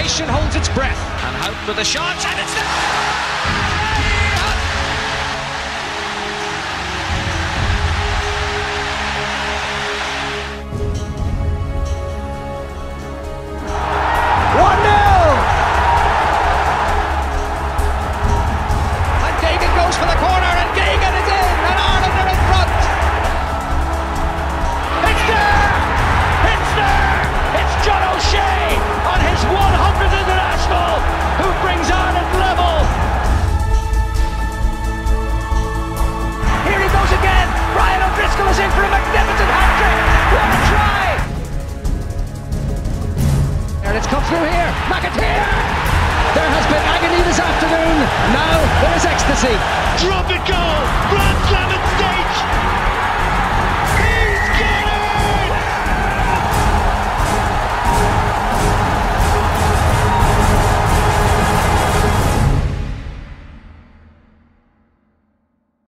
nation holds its breath. And Houghton with a shot, and it's there! 1-0! And Gagan goes for the corner, and Gagan is in, and Ireland are in front! It's there! It's there! It's John O'Shea on his 100th international, who brings Ireland level! Here he goes again! Brian O'Driscoll is in for a magnificent hat-trick! What a try! And it's come through here, McAteer! There has been agony this afternoon, now there is ecstasy. Drop it goal!